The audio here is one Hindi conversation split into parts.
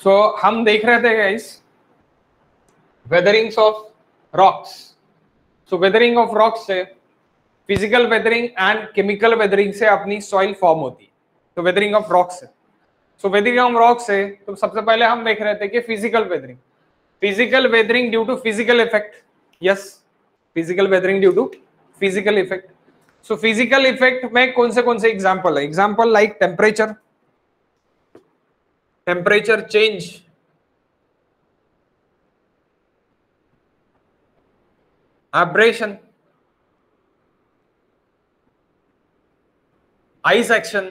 सो हम देख रहे थे guys weatherings of rocks. So weathering of rocks से physical weathering and chemical weathering से अपनी सॉइल फॉर्म होती है. तो वेदरिंग ऑफ रॉक्स से, सो वेदरिंग ऑफ रॉक्स से तो सबसे पहले हम देख रहे थे कि physical weathering due to physical effect. Yes, physical weathering due to physical effect. So physical effect में कौन से एग्जांपल है? Example like temperature change, abrasion, ice action,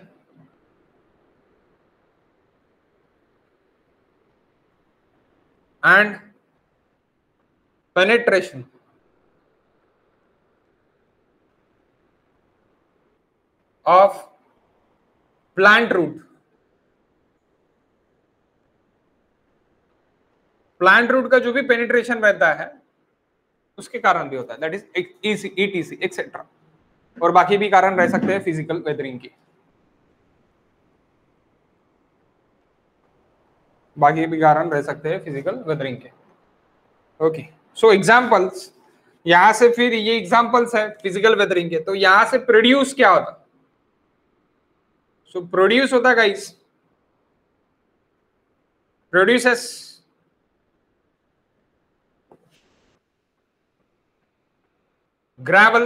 and penetration of plant root. Plant root का जो भी पेनिट्रेशन रहता है उसके कारण भी होता है, दैट इज ईटीसी एक्सेट्रा. और बाकी भी कारण रह सकते हैं फिजिकल वेदरिंग के. ओके, सो एग्जांपल्स यहां से, फिर ये एग्जांपल्स है फिजिकल वेदरिंग के. तो यहां से प्रोड्यूस क्या होता? सो प्रोड्यूस होता guys, produces gravel,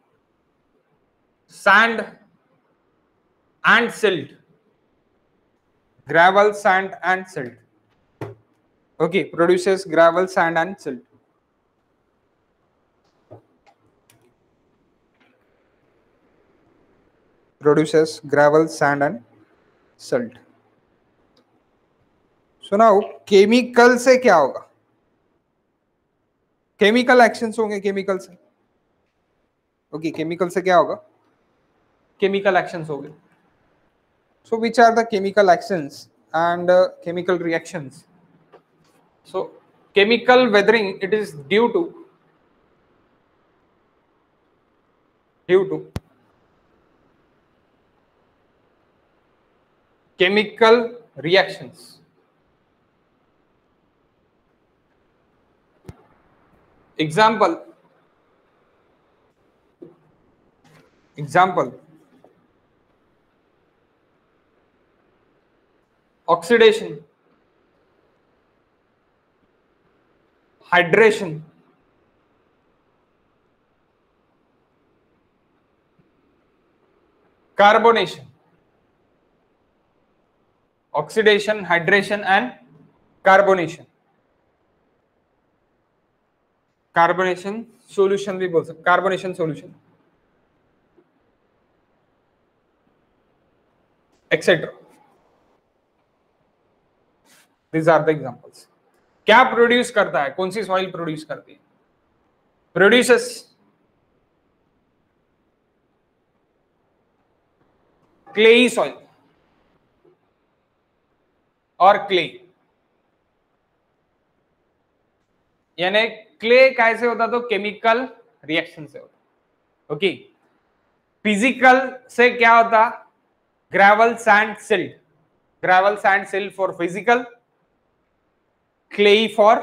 sand and silt. Gravel, sand and silt. Okay, produces gravel, sand and silt. Produces gravel, sand and silt. So now chemical से क्या होगा? केमिकल एक्शंस होंगे केमिकल से. ओके, केमिकल से क्या होगा? केमिकल एक्शंस होंगे. So which are the chemical actions and chemical reactions? So chemical weathering, it is due to chemical reactions. Example, oxidation, hydration, carbonation. Oxidation, hydration and carbonation. Carbonation solution भी बोल सकते, carbonation solution etcetera. These are the examples. क्या प्रोड्यूस करता है? कौन सी सॉइल प्रोड्यूस करती है? प्रोड्यूसेस क्लेई सॉइल और क्ले. यानी क्ले कैसे होता? तो केमिकल रिएक्शन से होता. ओके, फिजिकल से क्या होता? Gravel, sand, silt. Gravel, sand, silt for physical, clayey for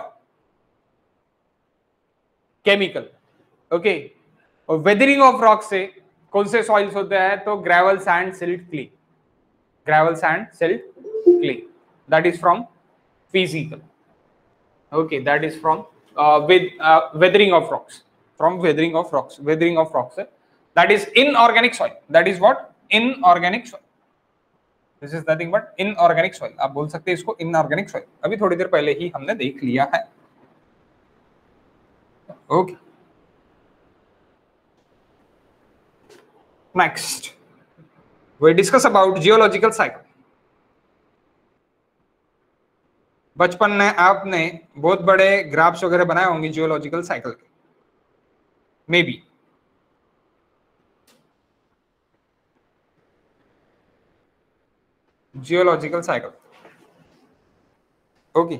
chemical. Okay, और वेदरिंग ऑफ रॉक से कौन से सॉइल्स होते हैं? तो gravel, sand, silt, clay. Gravel, sand, silt, clay. That is from physical. Okay, that is from weathering of rocks. From weathering of rocks. Weathering of rocks. That is inorganic soil. That is what? Inorganic soil. This is nothing but inorganic soil. आप बोल सकते हैं इसको inorganic soil. अभी थोड़ी देर पहले ही हमने देख लिया है. Okay. Next, we discuss about geological cycle. बचपन में आपने बहुत बड़े ग्राफ्स वगैरह बनाए होंगे जियोलॉजिकल साइकिल के, maybe. Geological cycle. Okay,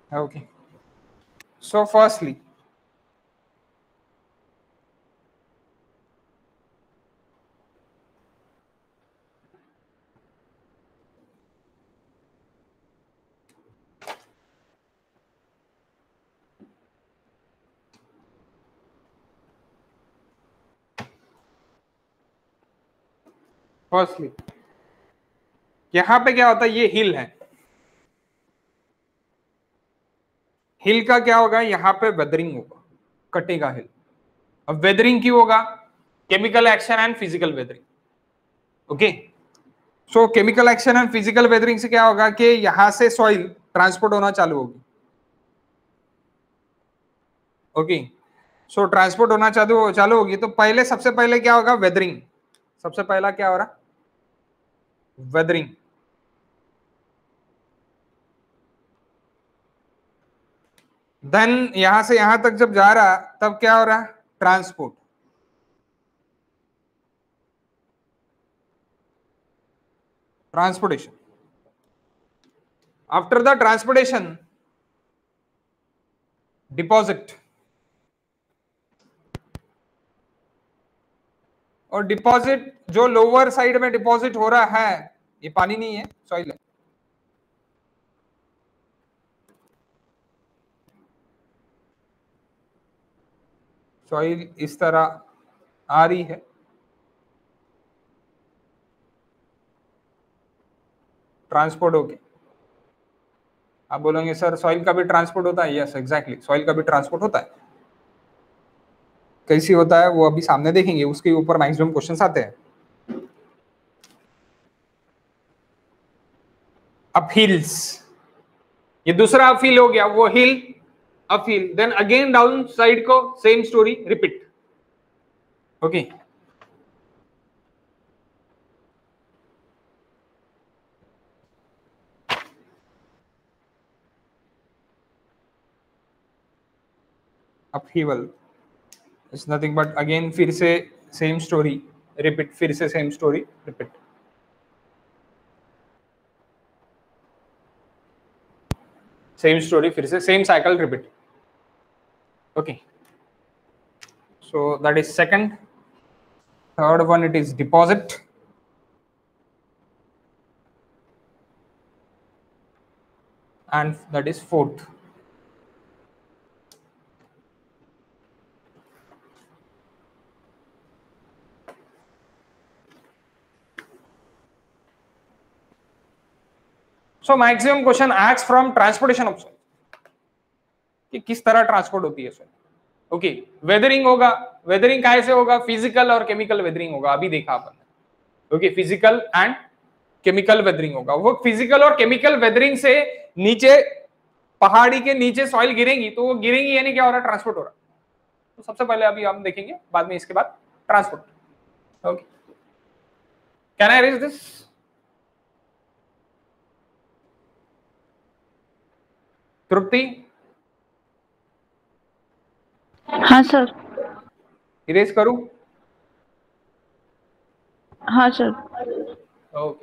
Okay. So firstly, यहाँ पे क्या होता है, ये हिल है, हिल का क्या होगा, यहाँ पे वेदरिंग होगा, कटेगा हिल। अब वेदरिंग क्यों होगा, chemical action and physical weathering. Okay, so chemical action and physical weathering से क्या होगा कि यहां से सॉइल ट्रांसपोर्ट होना चालू होगी। ओके, सो ट्रांसपोर्ट होना चालू होगी, तो पहले सबसे पहले क्या होगा, वेदरिंग। सबसे पहला क्या हो रहा, वेदरिंग। देन यहां से यहां तक जब जा रहा, तब क्या हो रहा, transport. Transportation, after the transportation deposit, और डिपॉजिट जो लोअर साइड में डिपॉजिट हो रहा है, ये पानी नहीं है, सॉइल है। सॉइल इस तरह आ रही है, ट्रांसपोर्ट होके। आप बोलेंगे सर सॉइल का भी ट्रांसपोर्ट होता है, यस एग्जैक्टली, सॉइल का भी ट्रांसपोर्ट होता है। कैसी होता है वो अभी सामने देखेंगे, उसके ऊपर मैक्सिमम क्वेश्चंस आते हैं। अपहिल्स, ये दूसरा अपहिल हो गया, वो hill uphill, then again down side को same story repeat. Okay, upheaval is nothing but again फिर से सेम स्टोरी रिपीट, फिर से same story repeat. Same story, फिर से same cycle repeat. Okay, so that is second. Third one, it is deposit. And that is fourth. So maximum question asks from transportation of soil, कि किस तरह ट्रांसपोर्ट होती है सोइल। ओके, वेदरिंग होगा, वेदरिंग कैसे होगा, फिजिकल और केमिकल वेदरिंग होगा, अभी देखा अपन। Okay, physical and chemical weathering होगा। वो फिजिकल और केमिकल वेदरिंग से नीचे पहाड़ी के नीचे सॉइल गिरेगी, तो वो गिरेगी यानी क्या हो रहा है, ट्रांसपोर्ट हो रहा है। तो सबसे पहले अभी हम देखेंगे, बाद में इसके बाद transport. Okay, can I erase this? Tripti, हाँ सर। इरेज करूं? हाँ sir. Okay,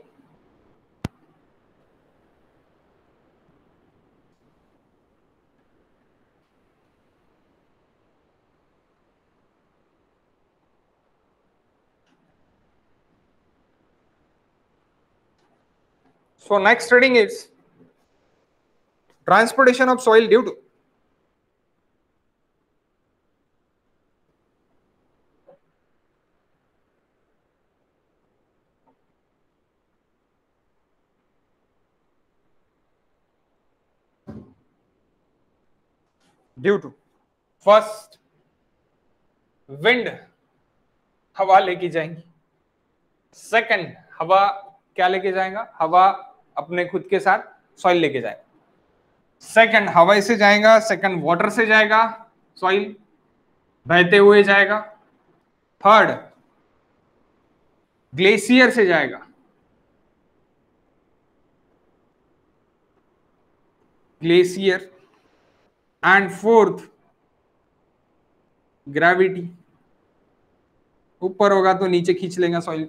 so next heading is transportation of soil due to first wind, हवा लेके जाएंगी। सेकंड, हवा क्या लेके जाएगा, हवा अपने खुद के साथ सॉइल लेके जाएगा। सेकंड, हवा से जाएगा। सेकंड, वाटर से जाएगा, सॉइल बहते हुए जाएगा। थर्ड, ग्लेशियर से जाएगा। ग्लेशियर। And fourth, gravity. ऊपर होगा तो नीचे खींच लेगा सॉइल,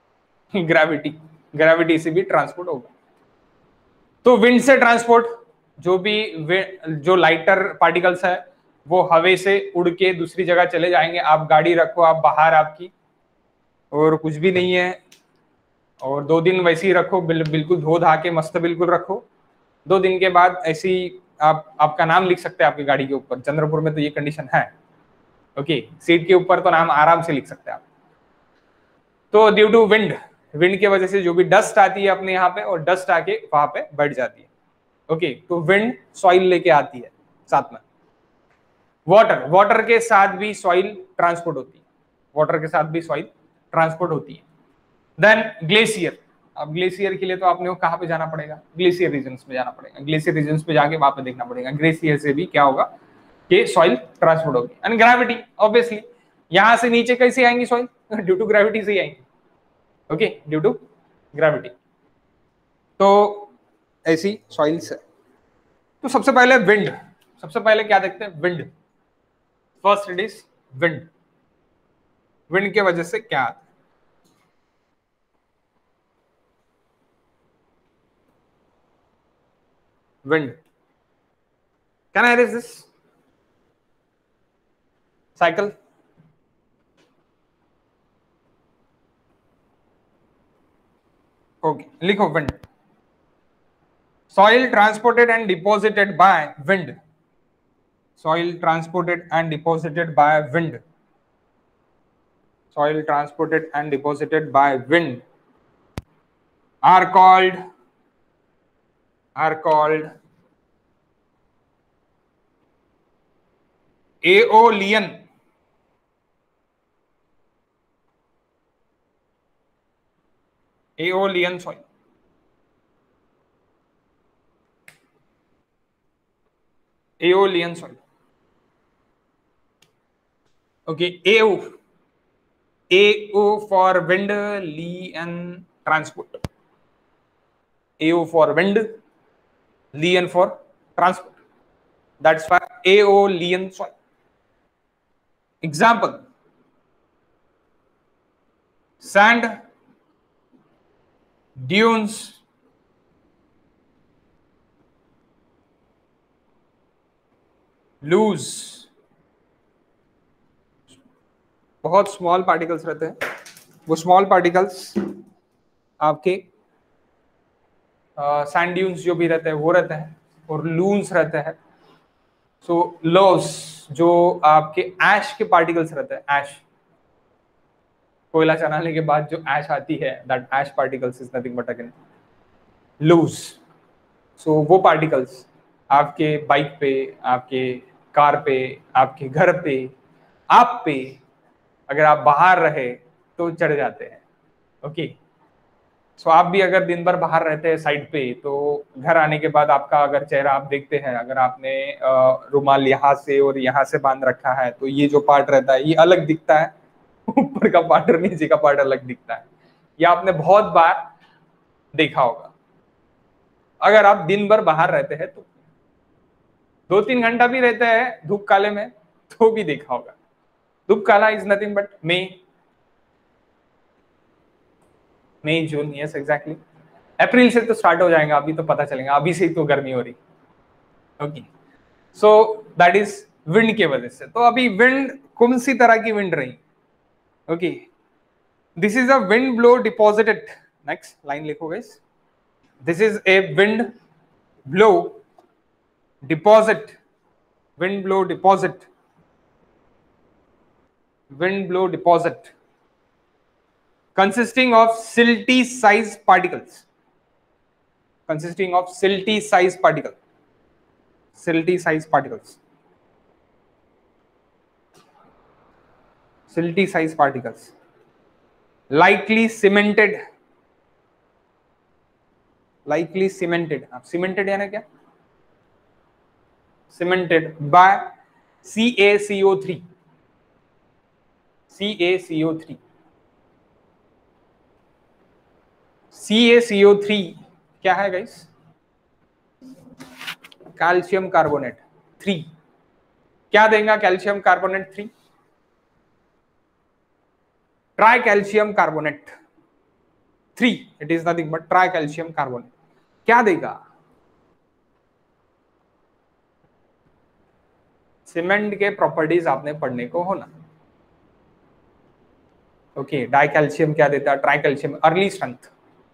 ग्रेविटी, ग्रेविटी से भी ट्रांसपोर्ट होगा। तो विंड से ट्रांसपोर्ट, जो भी जो लाइटर पार्टिकल्स है वो हवा से उड़ के दूसरी जगह चले जाएंगे। आप गाड़ी रखो, आप बाहर आपकी, और कुछ भी नहीं है, और 2 दिन वैसे ही रखो, बिल्कुल धो धा के मस्त बिल्कुल रखो। 2 दिन के बाद ऐसी आप आपका नाम लिख सकते हैं आपकी गाड़ी के ऊपर। चंद्रपुर में तो ये कंडीशन है। ओके, सीट के ऊपर तो नाम आराम से लिख सकते हैं आप। तो ड्यू टू विंड, विंड की वजह से जो भी डस्ट आती है अपने यहाँ पे, और डस्ट आके वहां पे बैठ जाती है। ओके, तो विंड सॉइल लेके आती है साथ में। वाटर, वाटर के साथ भी सॉइल ट्रांसपोर्ट होती है, वाटर के साथ भी सॉइल ट्रांसपोर्ट होती है। Then glacier. अब ग्लेशियर के लिए तो आपने कहाँ पे जाना पड़ेगा? ग्लेशियर रीजन्स में जाना पड़ेगा। ग्लेशियर रीजन्स पे जाके वहां पे देखना पड़ेगा ग्लेशियर से भी क्या होगा कि सॉइल ट्रांसपोर्ट होगी। एंड ग्रेविटी, ऑब्वियसली यहां से नीचे कैसे आएंगी सॉइल? ड्यू टू ग्रेविटी से ही आएंगी। Okay, due to gravity. तो ऐसी सॉइल्स है। तो सबसे पहले विंड, सबसे पहले क्या देखते हैं? Wind. First it is wind. Wind के वजह से क्या आता है? Wind. Can I erase this cycle? Okay, लिखो wind. Soil transported and deposited by wind. Soil transported and deposited by wind. Soil transported and deposited by wind are called aeolian. Aeolian soil. Aeolian soil. Okay, AO for wind, lien transport. AO for wind, lien for transport. That's why aeolian soil. Example: sand dunes, loose. बहुत स्मॉल पार्टिकल्स रहते हैं, वो स्मॉल पार्टिकल्स आपके सैंड ड्यून्स जो भी रहते हैं वो रहते हैं, और लून्स रहते हैं। सो लॉस जो आपके ऐश के पार्टिकल्स रहते हैं, ऐश, कोयला चलाने के बाद जो ऐश आती है, that ash particles is nothing but again loose. So वो पार्टिकल्स आपके बाइक पे, आपके कार पे, आपके घर पे, आप पे, अगर आप बाहर रहे तो चढ़ जाते हैं। ओके, सो आप भी अगर दिन भर बाहर रहते हैं साइड पे, तो घर आने के बाद आपका अगर चेहरा आप देखते हैं, अगर आपने रुमाल यहाँ से और यहाँ से बांध रखा है, तो ये जो पार्ट रहता है ये अलग दिखता है, ऊपर का पार्ट और नीचे का पार्ट अलग दिखता है। ये आपने बहुत बार देखा होगा। अगर आप दिन भर बाहर रहते हैं तो 2-3 घंटा भी रहते हैं धूप काले में तो भी देखा होगा। धूप काला is nothing but May June, yes exactly. अप्रैल से तो स्टार्ट हो जाएगा, अभी तो पता चलेगा, अभी से ही तो गर्मी हो रही। Okay, so that is wind के वजह से। तो अभी विंड कौन सी तरह की विंड रही? Okay, this is a wind blow deposited. Next line लिखो guys. This is a wind blow deposit, wind blow deposit, wind blow deposit consisting of silty size particles, consisting of silty size particles, silty size particles, silty size particles, likely cemented, likely cemented, अब cemented यानी क्या? cemented by CaCO3, CaCO3, CaCO3 क्या है गाइस? Calcium carbonate 3। क्या देगा calcium carbonate 3? Tri calcium carbonate 3। It is nothing but tri calcium carbonate. क्या देगा? सीमेंट के प्रॉपर्टीज आपने पढ़ने को होना। ओके, डाई कैल्शियम क्या देता है, tri calcium, early strength,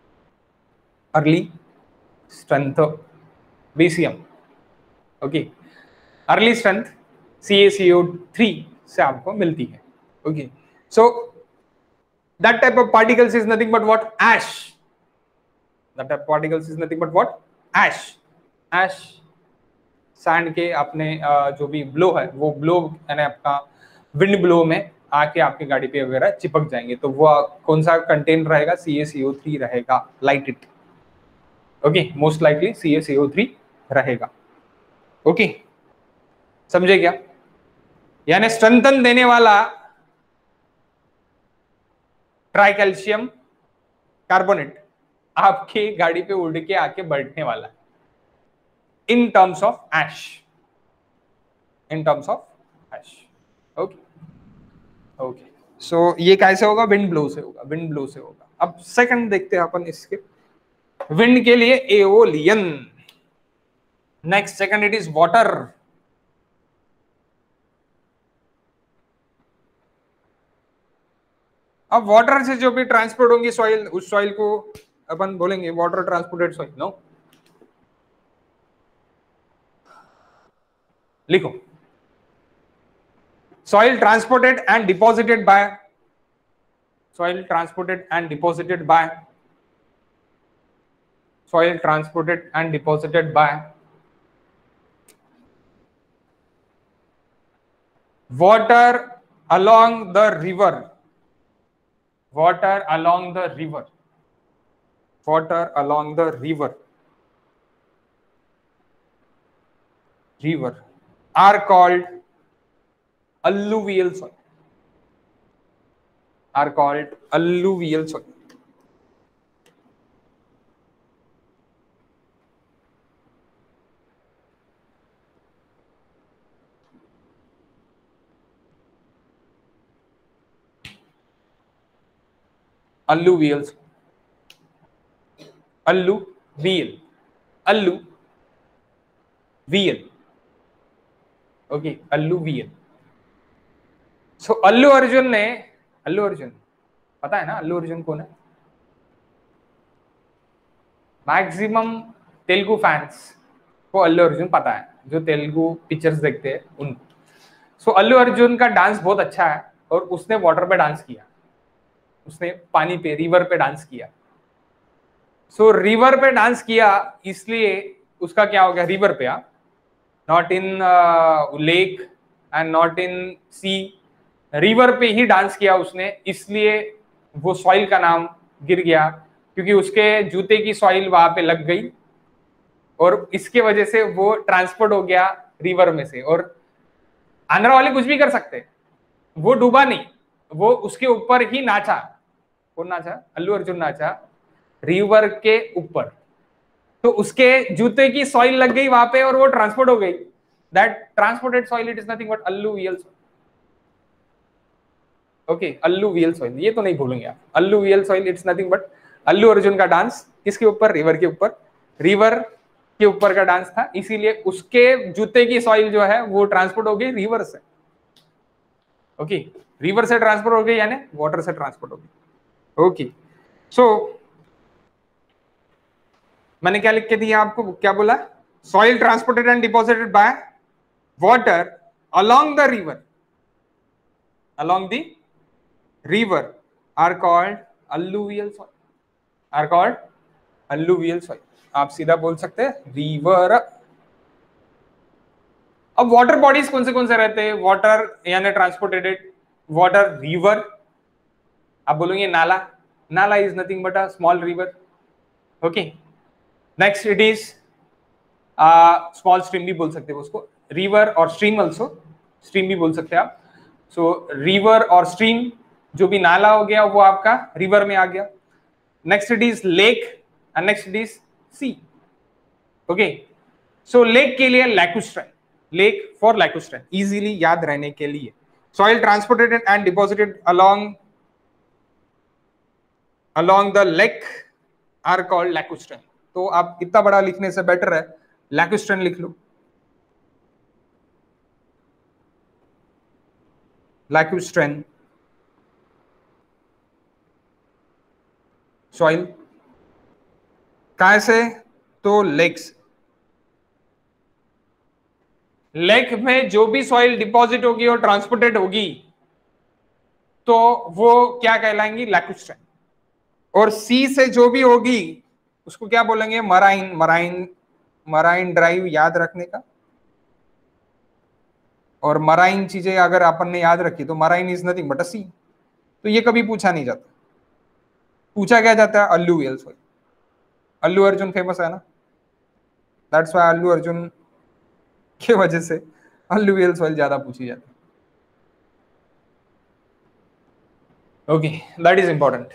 BCM। Okay, early strength CaCO3 से आपको मिलती है। Okay, so that type of particles is nothing but what, ash. That type particles is nothing but what, ash. Sand के अपने जो भी ब्लो है, वो ब्लो यानी आपका विंड ब्लो में आके आपकी गाड़ी पे वगैरह चिपक जाएंगे, तो वो कौन सा कंटेन रहेगा, CaCO3 रहेगा, light it. Okay, most likely CaCO3 रहेगा। ओके, समझे क्या? यानी स्ट्रेंथन देने वाला ट्राई कैल्शियम कार्बोनेट आपकी गाड़ी पे उड़ के आके बैठने वाला है, in terms of ash, okay. Okay, so ये कैसे होगा, विंड ब्लो से होगा। अब सेकंड देखते हैं अपन इसके, विंड के लिए aeolian. Next, second it is water. अब वाटर से जो भी ट्रांसपोर्ट होंगी सॉइल, उस सॉइल को अपन बोलेंगे वाटर ट्रांसपोर्टेड सॉइल। नो, लिखो, soil transported and deposited by, soil transported and deposited by, water along the river, are called alluvial soil, alluvial, okay, alluvial। So Allu Arjun पता है ना, अल्लू अर्जुन कौन है? मैक्सिमम तेलुगु फैंस को अल्लू अर्जुन पता है, जो तेलुगु पिक्चर्स देखते हैं उनको। सो अल्लू अर्जुन का डांस बहुत अच्छा है, और उसने वाटर पे डांस किया, उसने पानी पे, रिवर पे डांस किया। सो रिवर पे डांस किया, इसलिए उसका क्या हो गया, रिवर पे, not in lake and not in sea, river पे ही डांस किया उसने, इसलिए वो सॉइल का नाम गिर गया, क्योंकि उसके जूते की सॉइल वहां पे लग गई, और इसके वजह से वो ट्रांसपोर्ट हो गया रिवर में से। और आंध्रा वाले कुछ भी कर सकते, वो डूबा नहीं, वो उसके ऊपर ही नाचा। कौन नाचा? अल्लू अर्जुन नाचा रिवर के ऊपर, तो उसके जूते की सॉइल लग गई वहां पे और वो ट्रांसपोर्ट हो गई। That transported soil it is nothing but alluvial soil। Okay, alluvial soil, ये तो नहीं भूलेंगे आप। alluvial soil it's nothing but Allu Arjun का डांस किसके ऊपर, रिवर के ऊपर, रिवर के ऊपर का डांस था, इसीलिए उसके जूते की सॉइल जो है वो ट्रांसपोर्ट हो गई रिवर से। ओके, रिवर से ट्रांसपोर्ट हो गई यानी वाटर से ट्रांसपोर्ट हो गई। ओके, सो मैंने क्या लिख के दिया आपको, क्या बोला, soil transported and deposited by water along the river are called alluvial soil, आप सीधा बोल सकते हैं रिवर। अब वाटर बॉडीज कौन से रहते हैं, वाटर यानी ट्रांसपोर्टेड वाटर, रिवर, आप बोलोगे नाला is nothing but a small river. Okay, next it is small stream भी बोल सकते हैं उसको, रिवर और स्ट्रीम ऑल्सो, स्ट्रीम भी बोल सकते हैं आप। सो रिवर और स्ट्रीम, जो भी नाला हो गया वो आपका रिवर में आ गया। Next it is lake and next it is sea. Okay, so lake के लिए lacustrine, lake for lacustrine, easily याद रहने के लिए, soil transported and deposited along the lake are called lacustrine। तो आप इतना बड़ा लिखने से बेटर है लैकुस्ट्रेन लिख लो। लैक्यूस्ट्रेन सॉइल। कहां से? तो लेक्स। लेक में जो भी सॉइल डिपॉजिट होगी और ट्रांसपोर्टेड होगी तो वो क्या कहलाएंगी? लैक्यूस्ट्रेन। और सी से जो भी होगी उसको क्या बोलेंगे? मराइन। मराइन, मराइन ड्राइव याद रखने का। और मराइन चीजें अगर अपन ने याद रखी तो marine is nothing but a sea. तो ये कभी पूछा नहीं जाता। पूछा क्या जाता है? Alluvial soil. Allu Arjun famous है ना, दैट्स व्हाई अल्लू अर्जुन की वजह से अल्लूवियल सॉइल ज्यादा पूछी जाती है। Okay, that is important.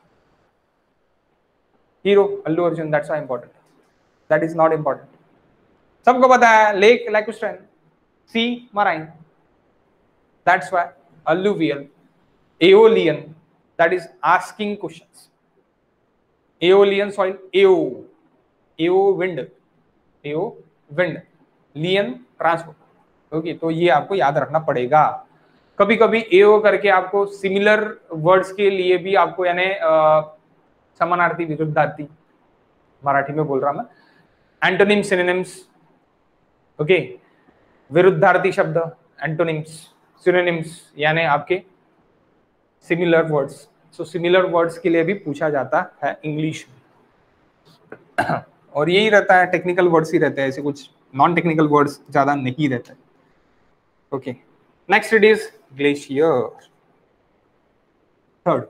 Hero Allu Arjun, that's why important, that is not important. सबको पता है lake lacustrine, sea marine, that's why alluvial, aeolian, that is asking questions. Aeolian soil, ao wind, ao wind, lian transport। Okay, तो ये आपको याद रखना पड़ेगा। कभी कभी एओ करके आपको सिमिलर वर्ड्स के लिए भी आपको यानी समानार्थी विरुद्धार्थी, मराठी में बोल रहा मैं, एंटोनिम सिनोनिम्स। ओके, विरुद्धार्थी शब्द, एंटोनिम्स, सिनोनिम्स यानी आपके similar words. So similar words के लिए भी पूछा जाता है इंग्लिश में। और यही रहता है, टेक्निकल वर्ड्स ही रहते हैं, ऐसे कुछ नॉन टेक्निकल वर्ड्स ज्यादा नहीं रहते। Okay, next it is glacier. Third,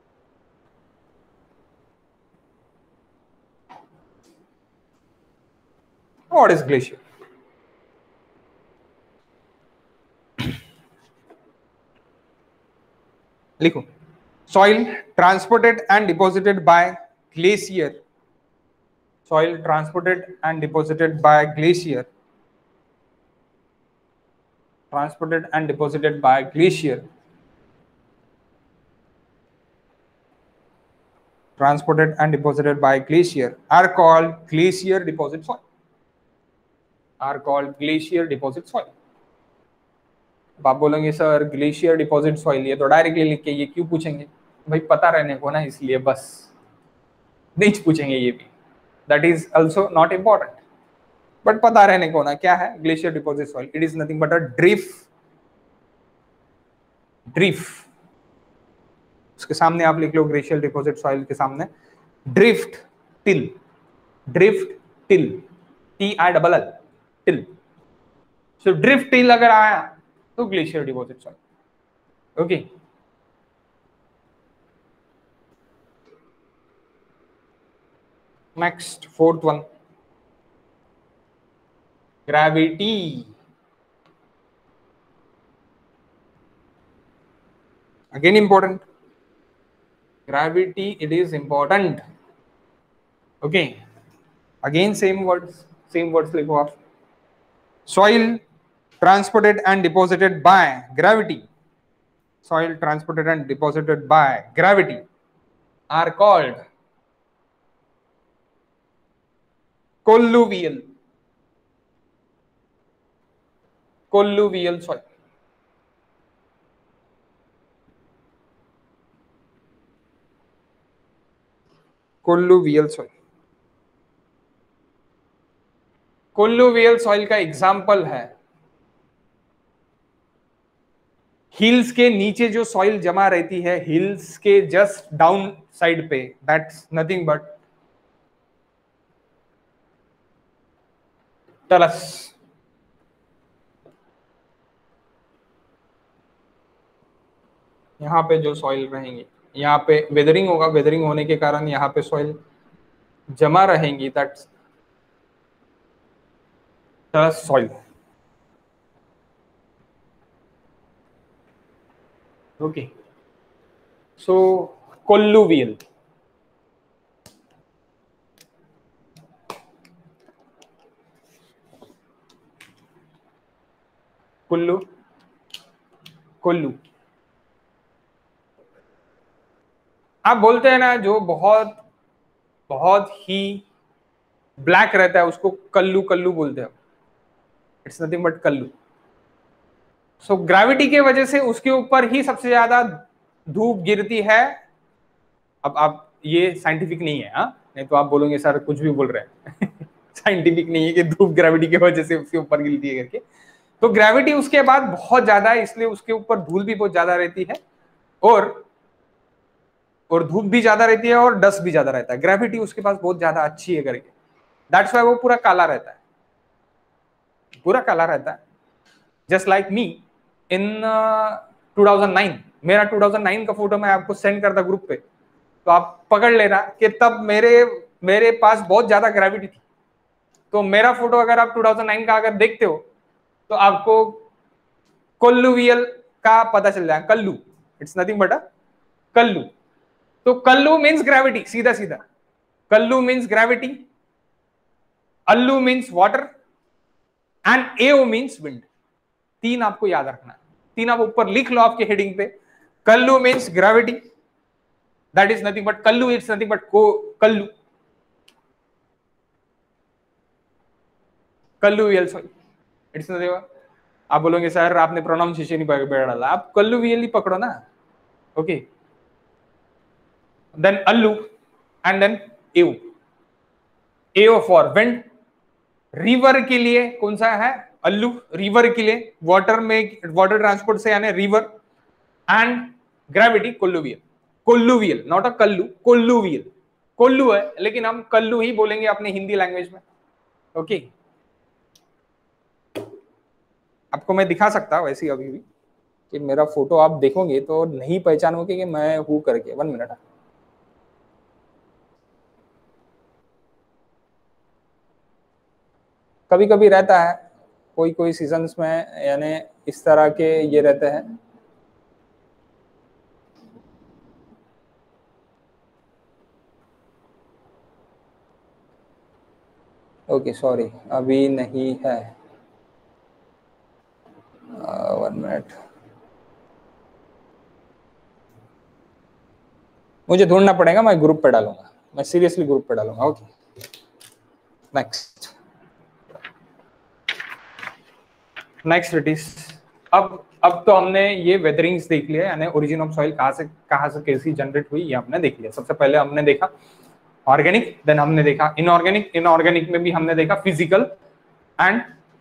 what is glacier? लिखो, soil transported and deposited by glacier, soil transported and deposited by glacier, transported and deposited by glacier, transported and deposited by glacier are called glacier deposit soil, are called glacier deposit soil। आप बोलेंगे सर ग्लेशियर डिपॉजिट सॉइल, ये तो डायरेक्टली लिख के ये क्यों पूछेंगे? भाई पता रहने को ना, इसलिए बस नहीं पूछेंगे ये भी, that is also not important, but पता रहने को ना क्या है glacier deposit soil. It is nothing but a drift. उसके सामने आप लिख लो ग्लेशियर डिपॉजिट सॉइल के सामने drift till, drift till, TILL till. So drift till अगर आया तो glacier deposit soil. Okay, next fourth one, gravity. Again important, gravity, it is important। okay, again same words लिखो आप। soil transported and deposited by gravity, soil transported and deposited by gravity are called colluvial, colluvial soil। colluvial soil, colluvial soil का एग्जाम्पल है हिल्स के नीचे जो सॉइल जमा रहती है, हिल्स के जस्ट डाउन साइड पे, दैट्स नथिंग बट टलस। यहाँ पे जो सॉइल रहेंगे, यहाँ पे वेदरिंग होगा, वेदरिंग होने के कारण यहाँ पे सॉइल जमा रहेंगी, that's talus soil. Okay, so colluvial, कुल्लू, कोल्लू। आप बोलते हैं ना जो बहुत बहुत ही ब्लैक रहता है उसको कल्लू कल्लू बोलते हैं। इट्स नथिंग बट कल्लू। सो ग्रेविटी के वजह से उसके ऊपर ही सबसे ज्यादा धूप गिरती है। अब आप ये साइंटिफिक नहीं है, हाँ, नहीं तो आप बोलोगे सर कुछ भी बोल रहे हैं साइंटिफिक नहीं है कि धूप ग्रेविटी की वजह से उसके ऊपर गिरती है करके। तो ग्रेविटी उसके बाद बहुत ज्यादा है, इसलिए उसके ऊपर धूल भी बहुत ज्यादा रहती है, और धूप भी ज्यादा रहती है, और डस्ट भी ज्यादा रहता है। ग्रेविटी उसके पास बहुत ज्यादा अच्छी है करके, दैट्स व्हाई वो पूरा काला रहता है, पूरा काला रहता है। जस्ट लाइक मी इन 2009, मेरा 2009 का फोटो मैं आपको सेंड करता ग्रुप पे, तो आप पकड़ लेना कि तब मेरे पास बहुत ज्यादा ग्रेविटी थी। तो मेरा फोटो अगर आप 2009 का अगर देखते हो तो आपको कोल्लुवियल का पता चल जाएगा। कल्लू, इट्स नथिंग बट अ कल्लू। तो कल्लू मीन्स ग्रेविटी, सीधा सीधा कल्लू मीन्स ग्रेविटी, अल्लू मीन्स वाटर, एंड एओ मीन्स विंड। तीन आपको याद रखना है, तीन आप ऊपर लिख लो आपके हेडिंग पे। कल्लू means gravity, that is nothing but कल्लू, इट्स नथिंग बट कल्लू, colluvial sorry, it's nothing but. आप बोलोगे सर आपने प्रोनाउंसिएशन ही पकड़ डाला, आप कल्लूवियल ही पकड़ो ना, ओके। देन अल्लू एंड देन एओ, एओ फॉर विंड। रिवर के लिए कौन सा है? अल्लू, रिवर के लिए, वाटर में, वाटर ट्रांसपोर्ट से यानी river. And gravity colluvial, colluvial not a कल्लू, कोल्लुवियल। कोल्लू है लेकिन हम कल्लू ही बोलेंगे अपने हिंदी लैंग्वेज में, ओके। आपको मैं दिखा सकता वैसे ही अभी भी कि मेरा फोटो आप देखोगे तो नहीं पहचानोगे कि मैं हूं करके। 1 मिनट। कभी कभी रहता है, कोई कोई सीजन्स में यानी इस तरह के ये रहते हैं। ओके सॉरी, अभी नहीं है। 1 मिनट, मुझे ढूंढना पड़ेगा, मैं ग्रुप पे डालूंगा, मैं सीरियसली ग्रुप पे डालूंगा, okay. Next, next it is. अब तो हमने ये वेदरिंग्स देख लिया, यानी ओरिजिन ऑफ सॉइल कहाँ से कैसी जनरेट हुई, ये हमने देख लिया। सबसे पहले हमने देखा ऑर्गेनिक, देन हमने देखा इनऑर्गेनिक, इनऑर्गेनिक में भी हमने देखा फिजिकल, एंड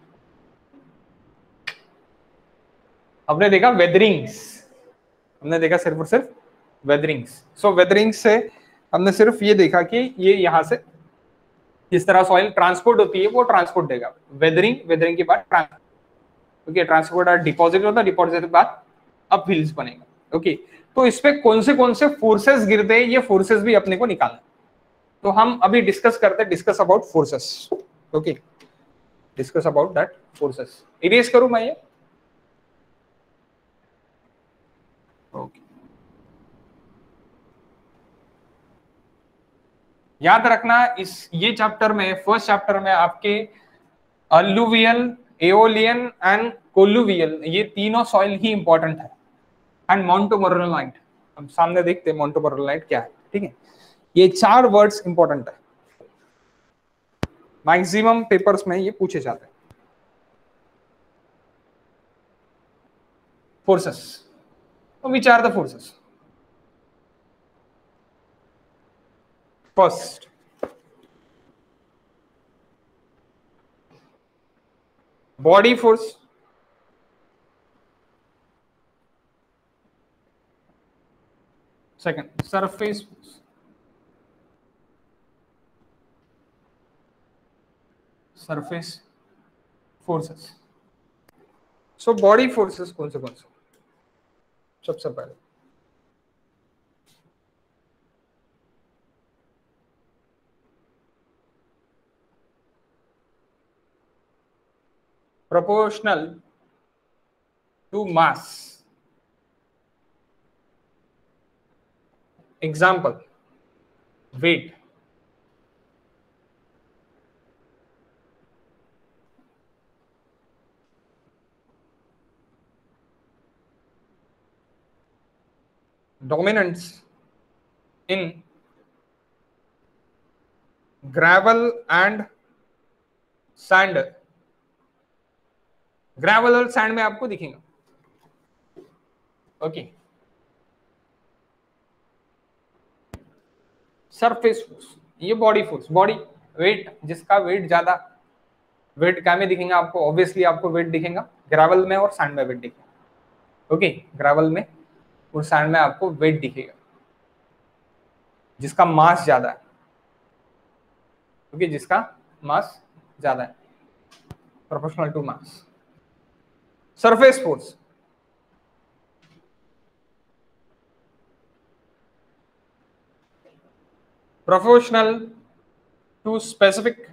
हमने देखा वेदरिंग्स, हमने देखा सिर्फ और सिर्फ वेदरिंग्स। सो वेदरिंग्स से हमने सिर्फ ये देखा कि ये यहाँ से जिस तरह सॉइल ट्रांसपोर्ट होती है वो ट्रांसपोर्ट देगा। वेदरिंग, वेदरिंग के बाद ओके, ट्रांसपोर्ट और डिपॉजिट होता है, डिपॉजिट के बाद अब हिल्स बनेगा, ओके। तो इस पे कौन से फोर्सेस गिरते हैं, ये फोर्सेस भी अपने को निकालना। तो हम अभी discuss about forces, okay, discuss about that forces. Erase करूं मैं ये, ओके। याद रखना इस ये चैप्टर में, फर्स्ट चैप्टर में आपके अलुवियल, एओलियन एंड कोलुवियल, ये तीनों सॉइल ही इंपॉर्टेंट है, एंड मोंटोमोरेलाइट। हम सामने देखते हैं मोंटोमोरेलाइट क्या है, ठीक है। ये 4 वर्ड्स इंपॉर्टेंट है, मैक्सिमम पेपर्स में ये पूछे जाते हैं। Forces, which are the forces? First, body force, second surface force, surface forces. So body forces कौन से? सबसे पहले proportional to mass. Example, weight. Dominance in gravel and sand. Gravel और सैंड में आपको दिखेगा, ओके, सरफेस फोर्स, ये बॉडी फोर्स, बॉडी वेट, जिसका वेट ज्यादा, वेट क्या में दिखेगा आपको? ऑब्वियसली आपको वेट दिखेगा ग्रेवल में और सैंड में वेट दिखेगा। ओके, ग्रेवल में और सैंड में आपको वेट दिखेगा जिसका मास ज्यादा है। ओके, जिसका मास ज्यादा है, proportional to mass. Surface force, proportional to specific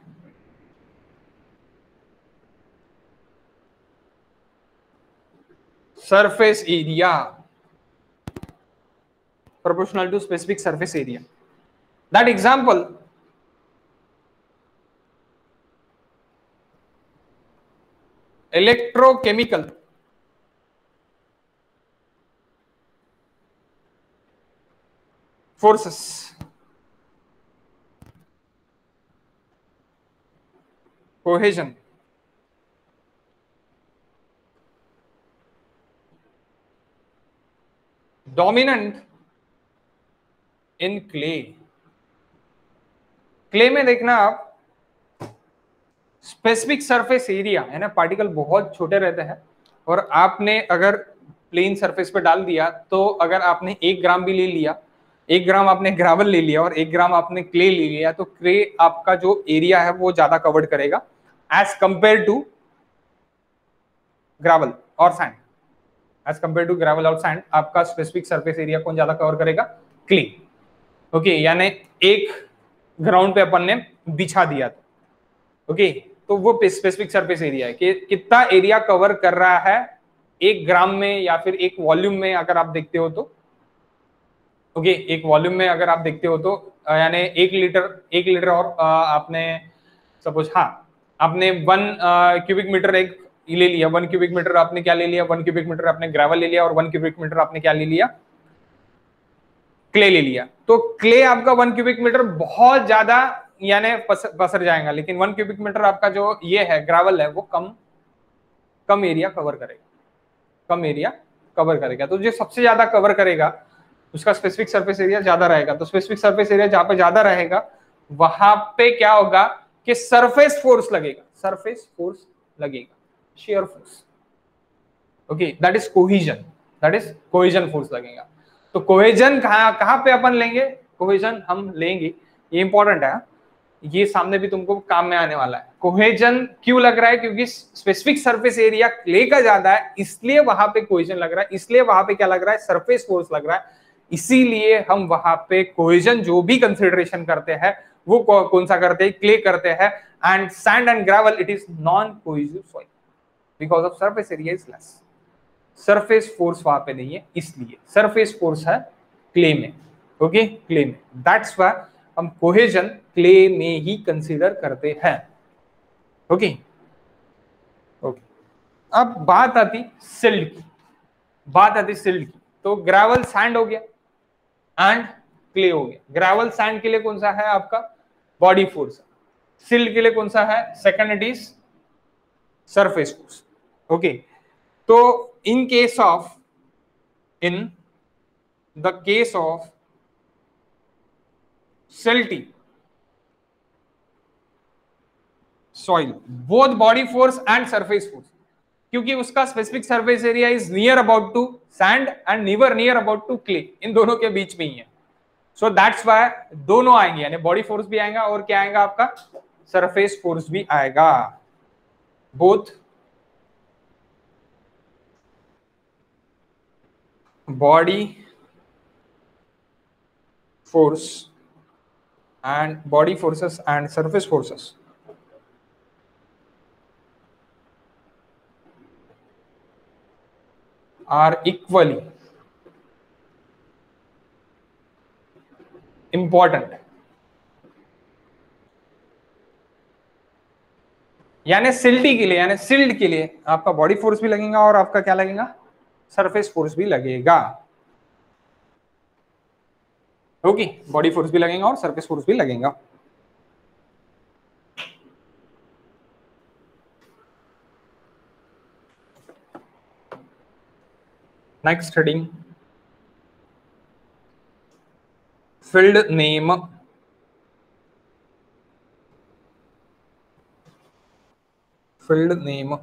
surface area, proportional to specific surface area. That example, electrochemical forces, cohesion, dominant in clay. Clay में देखना आप, स्पेसिफिक सरफेस एरिया है ना, पार्टिकल बहुत छोटे रहते हैं और आपने अगर प्लेन सरफेस पे डाल दिया तो अगर आपने 1 ग्राम भी ले लिया, 1 ग्राम आपने ग्रेवल ले लिया और 1 ग्राम आपने क्ले ले लिया, तो क्ले आपका जो एरिया है वो ज्यादा कवर्ड करेगा एज कंपेयर टू ग्रेवल और sand. As compare to gravel और सैंड आपका स्पेसिफिक सरफेस एरिया कौन ज्यादा कवर करेगा? क्ले। ओके, यानी एक ग्राउंड पे अपन ने बिछा दिया ओके, तो वो स्पेसिफिक सरफेस एरिया है कि कितना एरिया कवर कर रहा है 1 ग्राम में या फिर एक वॉल्यूम में अगर आप देखते हो तो। ओके, एक वॉल्यूम में अगर आप देखते हो तो यानी 1 लीटर और आपने सपोज, हाँ, आपने 1 क्यूबिक मीटर एक ले लिया, 1 क्यूबिक मीटर आपने क्या ले लिया, 1 क्यूबिक मीटर आपने ग्रेवल ले लिया और 1 क्यूबिक मीटर आपने क्या ले लिया? क्ले ले लिया। तो क्ले आपका 1 क्यूबिक मीटर बहुत ज्यादा यानी पसर जाएगा, लेकिन 1 क्यूबिक मीटर आपका जो ये है ग्रेवल है वो कम एरिया कवर करेगा, कम एरिया कवर करेगा। तो जो सबसे ज्यादा कवर करेगा उसका स्पेसिफिक सरफेस एरिया ज्यादा रहेगा। तो स्पेसिफिक सरफेस एरिया जहां पे ज्यादा रहेगा वहां पे क्या होगा कि सरफेस फोर्स लगेगा, सरफेस फोर्स लगेगा, shear force. Okay, that is cohesion, that is cohesion force लगेगा। तो कोहेजन कहां पे अपन लेंगे? कोहेजन हम लेंगे, ये इंपॉर्टेंट है, ये सामने भी तुमको काम में आने वाला है। कोहेजन क्यों लग रहा है? क्योंकि स्पेसिफिक सरफेस एरिया क्ले का ज्यादा है, इसलिए वहां पे कोहेजन लग रहा है, इसलिए वहां पे क्या लग रहा है? सरफेस फोर्स लग रहा है। इसीलिए हम वहां पे कोहेजन जो भी कंसिडरेशन करते हैं वो कौन सा करते हैं? क्ले करते हैं। And sand and gravel it is non cohesive soil because of surface area is less. Surface force वहां पे नहीं है, इसलिए सरफेस फोर्स है क्ले में। ओके, क्ले में, दैट्स व्हाई हम कोहेजन क्ले में ही कंसीडर करते हैं। ओके ओके, अब बात आती सिल्ट की, बात आती सिल्ट की। तो ग्रेवल सैंड हो गया एंड क्ले हो गया। ग्रेवल सैंड के लिए कौन सा है आपका? Body force. सिल्ट के लिए कौन सा है? Second, it is surface force. Okay, तो in case of in the case of silty soil, both body force and surface force, क्योंकि उसका specific surface area is near about to sand and near near about to clay, इन दोनों के बीच में ही है। सो दैट्स व्हाई दोनों आएंगे, यानी बॉडी फोर्स भी आएगा और क्या आएगा आपका? सरफेस फोर्स भी आएगा। Both body force and body forces and surface forces are equally important। यानी सिल्टी के लिए, यानी सिल्ड के लिए आपका बॉडी फोर्स भी लगेगा और आपका क्या लगेगा? सरफेस फोर्स भी लगेगा। ओके, बॉडी फोर्स भी लगेगा और सरफेस फोर्स भी लगेगा। Next heading, field name. Field name.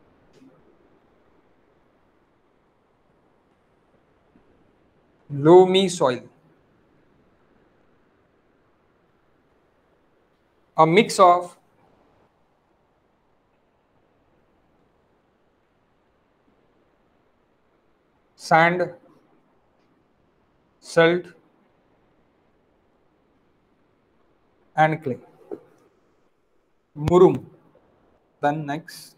Loamy soil. A mix of sand, silt, and clay. Murum. Then next,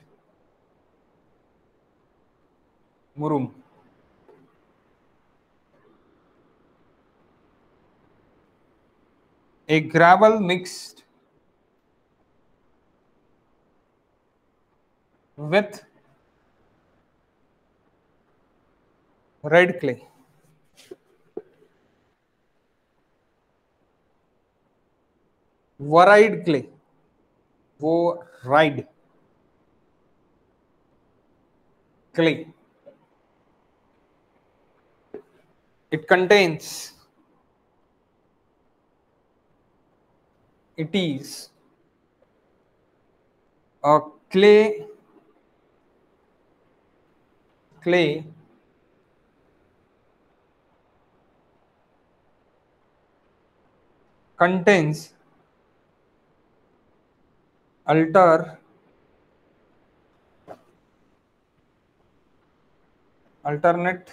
murum. A gravel mixed with red clay. Varied clay. Varied clay. It contains, it is a clay contains alternate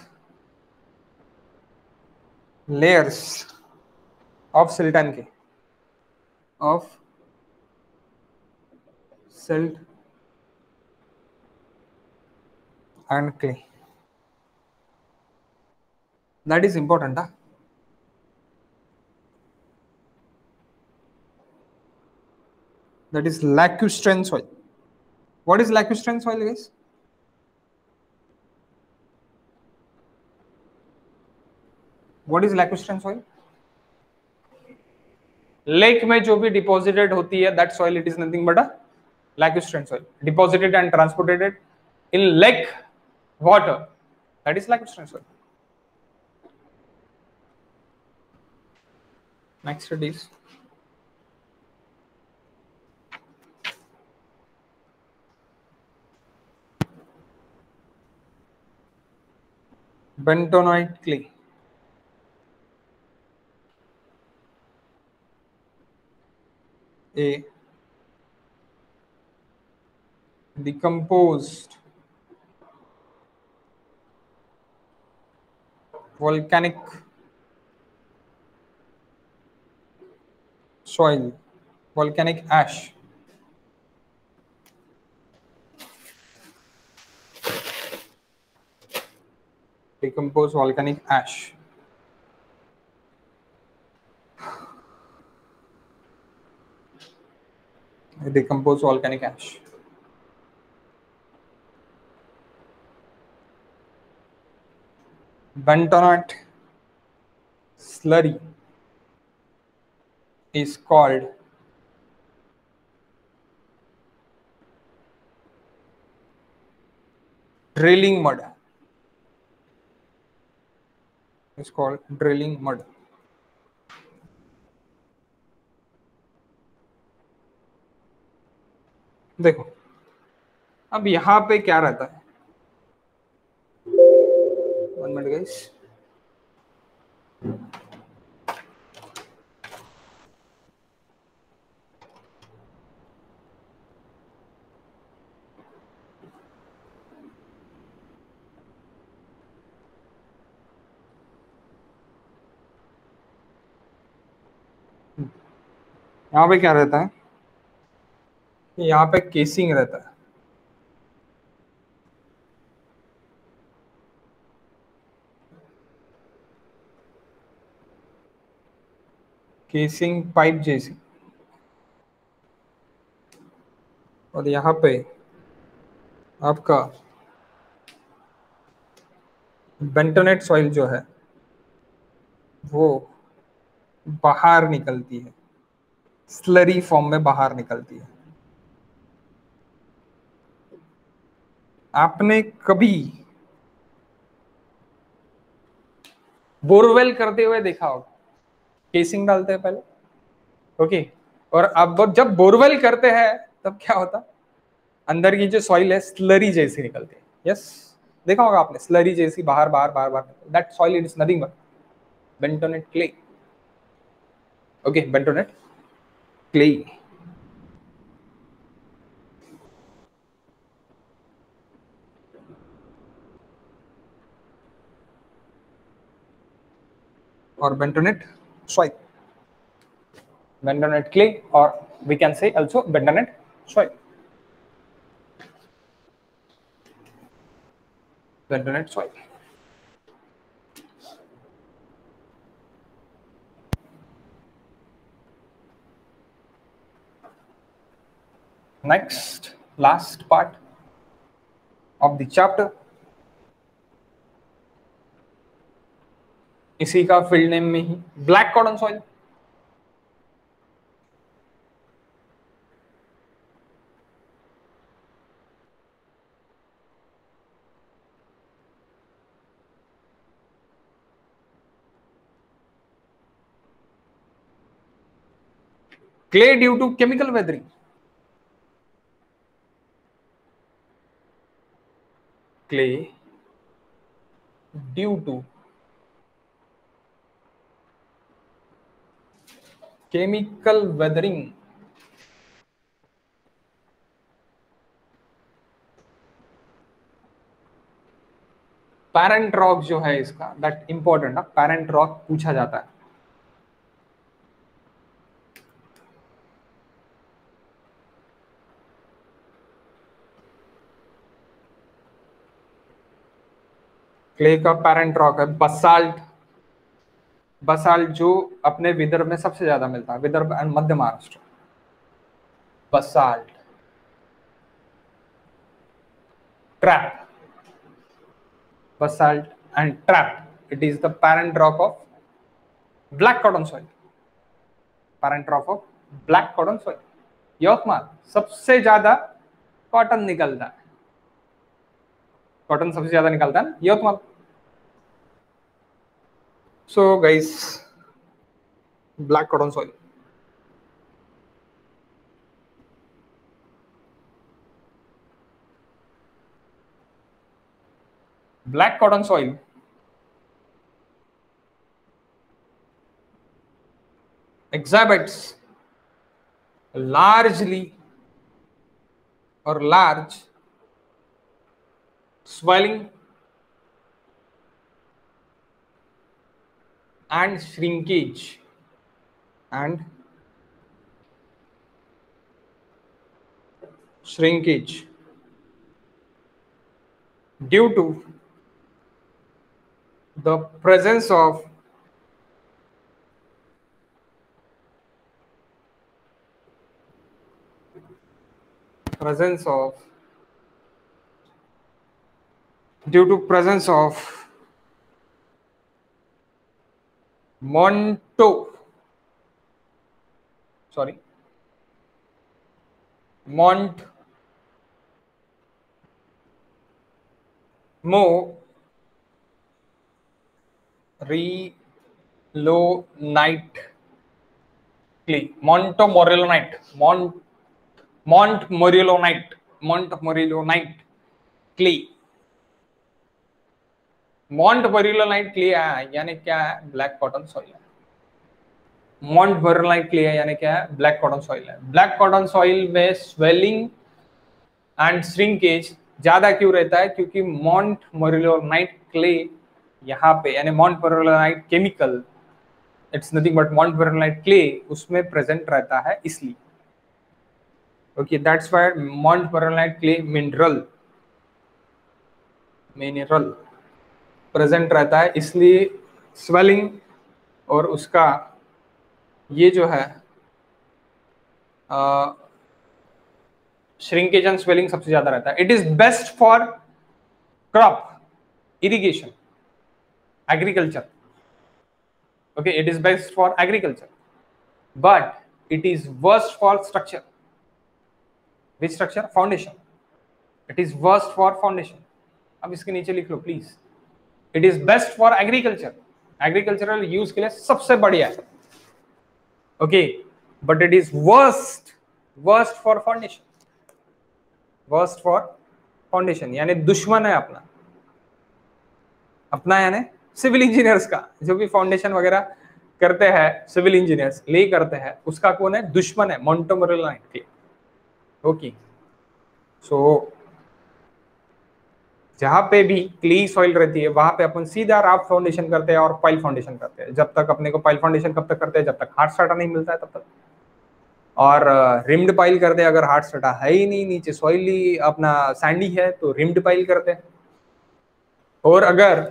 layers of silt and clay. Of silt and clay. That is important. Huh? That is lacustrine soil. What is lacustrine soil, guys? What is lacustrine soil? लेक में जो भी डिपॉजिटेड होती है that soil, it is nothing but a lacustrine soil, deposited and transported in lake water, that is lacustrine soil. Next it is bentonite clay. A decomposed volcanic soil, volcanic ash. Decomposed volcanic ash. Decomposed volcanic ash. Bentonite slurry is called drilling mud. It's called drilling mud. देखो अब यहां पे क्या रहता है, 1 मिनट गाइस, यहाँ पे क्या रहता है, यहाँ पे केसिंग रहता है, केसिंग पाइप जैसी, और यहाँ पे आपका बेंटोनेट सॉइल जो है वो बाहर निकलती है, स्लरी फॉर्म में बाहर निकलती है। आपने कभी बोरवेल करते हुए देखा होगा, केसिंग डालते हैं पहले, ओके, और अब जब बोरवेल करते हैं तब क्या होता, अंदर की जो सॉइल है स्लरी जैसी निकलती है, यस, देखा होगा आपने, स्लरी जैसी बाहर बाहर बाहर बाहर, that soil is nothing but bentonite clay, okay, bentonite clay. और bentonite soil, bentonite clay, or we can say also bentonite soil, bentonite soil. Next, last part of the chapter, इसी का फील्ड नेम में ही black cotton soil. clay due to chemical weathering, clay due to chemical weathering, parent rock जो है इसका, दैट इंपॉर्टेंट है, पैरेंट रॉक पूछा जाता है। क्ले का पैरेंट रॉक है बसाल्ट, बसाल्ट जो अपने विदर्भ में सबसे ज्यादा मिलता है, Vidarbha and Madhya Maharashtra, basalt, trap, basalt and trap, it is the parent rock of black cotton soil, parent rock of black cotton soil। Yavatmal सबसे ज्यादा कॉटन निकलता है, कॉटन सबसे ज्यादा निकलता है ना Yavatmal. So guys, black cotton soil, black cotton soil exhibits largely or large swelling and shrinkage and shrinkage due to the presence of due to presence of Montmorillonite clay, Montmorillonite clay, Montmorillonite clay यानी क्या है, ब्लैक कॉटन सॉइल है। Montmorillonite clay है यानी क्या है, ब्लैक कॉटन सॉइल है। ब्लैक कॉटन सॉइल में स्वेलिंग एंड श्रिंकेज ज्यादा क्यों रहता है, क्योंकि Montmorillonite clay यहाँ पे, यानी Montmorillonite chemical, it's nothing but Montmorillonite clay, उसमें प्रेजेंट रहता है इसलिए, okay, that's why Montmorillonite clay mineral present रहता है, इसलिए स्वेलिंग और उसका ये जो है श्रिंकेज एंड स्वेलिंग सबसे ज्यादा रहता है। It is best for crop irrigation, agriculture, okay, it is best for agriculture, but it is worst for structure. Which structure? Foundation. It is worst for foundation. अब इसके नीचे लिख लो please, it is best for agriculture agricultural use के लिए सबसे बढ़िया है, okay, but it is worst for foundation, worst for foundation, यानी दुश्मन है अपना यानी सिविल इंजीनियर्स का, जो भी फाउंडेशन वगैरह करते हैं सिविल इंजीनियर्स ले करते हैं, उसका कौन है, दुश्मन है, मोंटोमोरेल क्ले, ओके। सो जहां पे भी क्ली सॉइल रहती है वहां पे अपन सीधा राफ्ट फाउंडेशन करते हैं और पाइल फाउंडेशन करते हैं। जब तक अपने को पाइल फाउंडेशन कब तक करते हैं, जब तक हार्ड स्टार्टर नहीं मिलता है तब तक, और रिम्ड पाइल करते हैं अगर हार्ड स्टार्टर है ही नहीं, नीचे सॉइली अपना सैंडी है तो रिम्ड पाइल करते हैं। और अगर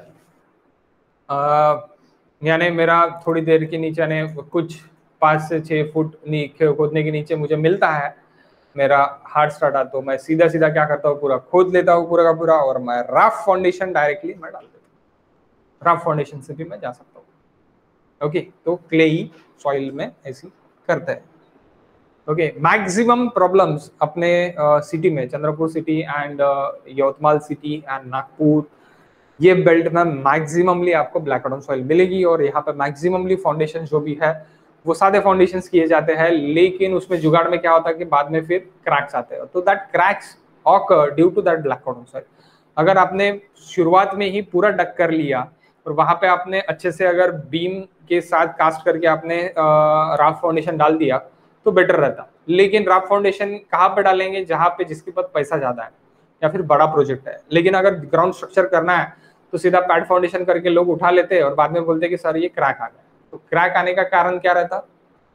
यानी मेरा थोड़ी देर के नीचे यानी कुछ 5 से 6 फुट खोदने के नीचे मुझे मिलता है मेरा हार्ड स्टार्टर, तो मैं सीधा सीधा क्या करता हूँ, पूरा खोद लेता हूँ पूरा का पूरा, और मैं राफ्ट फाउंडेशन डायरेक्टली मैं डाल देता हूँ। राफ्ट फाउंडेशन से भी मैं जा सकता हूँ, ओके। तो क्लेई सॉइल में ऐसी करते हैं, ओके। मैक्सिमम प्रॉब्लम्स अपने सिटी में, Chandrapur city and Yavatmal city and Nagpur, ये बेल्ट में मैक्सिममली आपको ब्लैक कॉटन सॉइल मिलेगी। और यहाँ पे मैक्सिममली फाउंडेशन जो भी है वो सादे फाउंडेशंस किए जाते हैं, लेकिन उसमें जुगाड़ में क्या होता है कि बाद में फिर क्रैक्स आते हैं, तो that cracks occur due to that black cotton soil. अगर आपने शुरुआत में ही पूरा डक कर लिया और वहां पे आपने अच्छे से अगर बीम के साथ कास्ट करके आपने राफ्ट फाउंडेशन डाल दिया तो बेटर रहता। लेकिन राफ्ट फाउंडेशन कहाँ पे डालेंगे, जहाँ पे जिसके पास पैसा ज्यादा है या फिर बड़ा प्रोजेक्ट है। लेकिन अगर ग्राउंड स्ट्रक्चर करना है तो सीधा पैड फाउंडेशन करके लोग उठा लेते हैं और बाद में बोलते हैं कि सर ये क्रैक आ गया। तो क्रैक आने का कारण क्या रहता,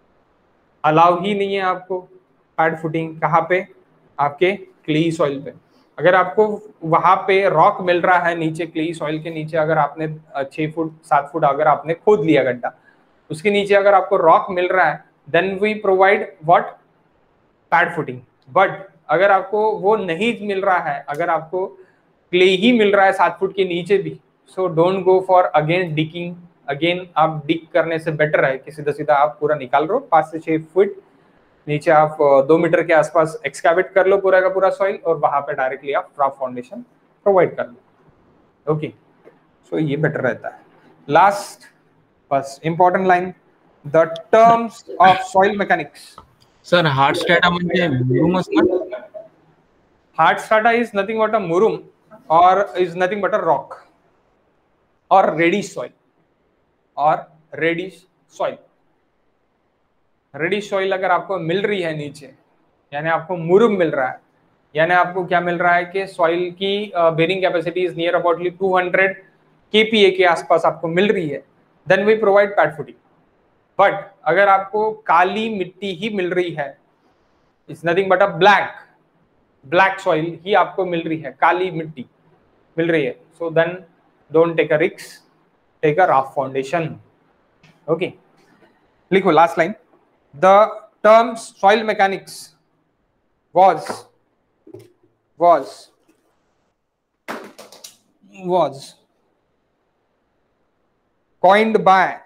अलाउ ही नहीं है आपको पैड फुटिंग कहाँ पे, आपके क्ली सॉइल पे। अगर आपको वहां पे रॉक मिल रहा है नीचे, क्ली सॉइल के नीचे अगर आपने 6 फुट 7 फुट अगर आपने खोद लिया गड्ढा, उसके नीचे अगर आपको रॉक मिल रहा है, then we provide what, pad footing. But अगर आपको वो नहीं मिल रहा है, अगर आपको क्ले ही मिल रहा है 7 फुट के नीचे भी, so don't go for again digging. Again आप डिक करने से बेटर है कि सीधा सीधा आप पूरा निकाल लो 5 से 6 फुट नीचे, आप 2 मीटर के आसपास एक्सकैवेट कर लो पूरा का पूरा सॉइल, और वहां पे डायरेक्टली आप राफ्ट फाउंडेशन प्रोवाइड कर लो, ओके। सो ये बेटर रहता है। लास्ट बस important line, the terms of soil mechanics. Sir hard strata म्हणजे मुरुमच ना? Hard strata is nothing but a मुरुम और is nothing but a rock और रेडिश सॉइल, और रेडिश सॉइल। रेडिश सॉइल अगर आपको मिल रही है नीचे, यानी आपको मुरुम मिल रहा है, यानी आपको क्या मिल रहा है कि सॉइल की bearing capacity is near aboutly 200 kPa के आसपास आपको मिल रही है, then we provide pad footing. But अगर आपको काली मिट्टी ही मिल रही है, it's nothing but a black soil ही आपको मिल रही है, काली मिट्टी मिल रही है, so then don't take a risk, take a raft foundation, okay. लिखो last line, the term soil mechanics was coined by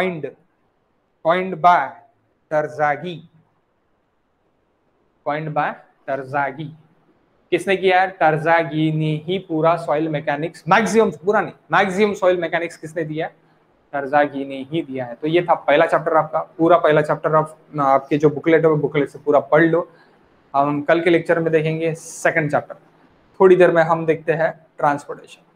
Terzaghi। किसने किया है, टर्जागी ने ही पूरा सॉइल मैकेनिक्स, मैक्सिमम, पूरा नहीं, मैक्सिमम सॉइल मैकेनिक्स किसने दिया है, टर्जागी ने ही दिया है। तो ये था पहला चैप्टर आपका, पूरा पहला चैप्टर आपके जो बुकलेट है वो बुकलेट से पूरा पढ़ लो। हम कल के लेक्चर में देखेंगे सेकंड चैप्टर। थोड़ी देर में हम देखते हैं ट्रांसपोर्टेशन।